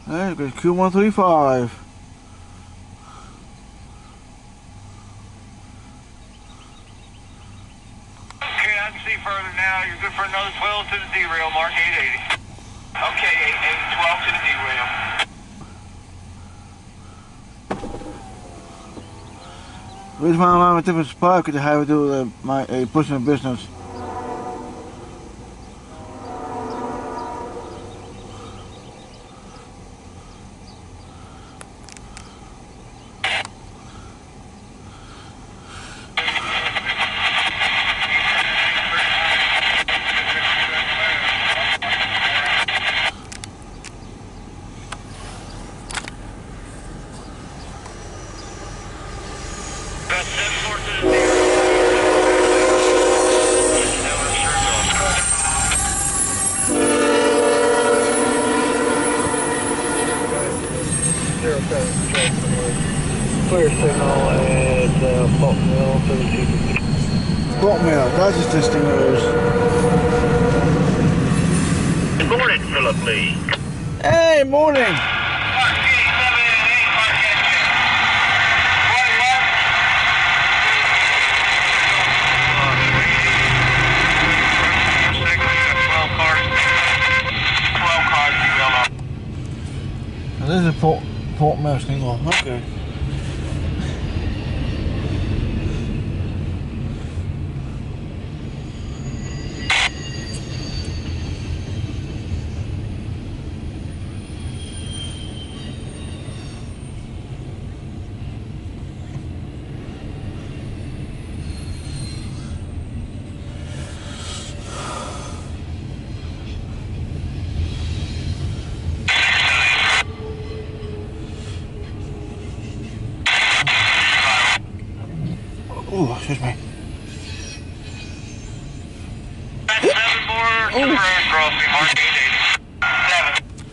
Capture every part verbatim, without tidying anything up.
There goes Q one three five. Okay, I can see further now. You're good for another twelve to the derail, mark eight eighty. Okay, eight eighty, twelve to the derail. Weet je waarom we met even sprake te hebben door my a personal business? Clear signal at uh, Fault Mill, thirty-two fifty. Fault Mill, dat is de stimulus. Good morning, Philip Lee. Hey, morning! This is a Port, Port Mill single, okay. Oh, excuse me. Seven more to road crossing, mark eight eighty. Seven.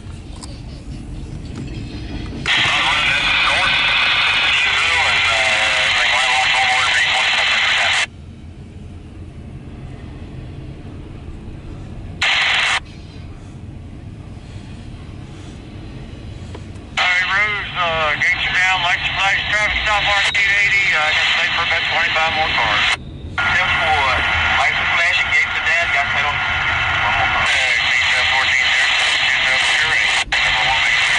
Alright, Rose, uh, gates are down, lights flash, traffic stop, mark eight eighty. Uh, I got to stay for about twenty-five more cars. ten four, lights are flashing, gates are down, got to stay on one more car. Uh, C seven fourteen zero two zero, you're ready. Number one eight zero.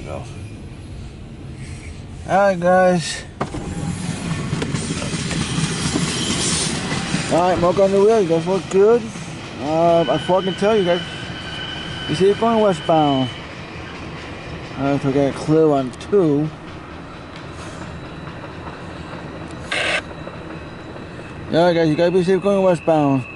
Alright guys, Alright, Mark on the wheel, you guys look good. Uh, as far as I can tell you guys, you see it going westbound. Alright, so we got a clear on two. Yeah, guys, you gotta be safe going westbound.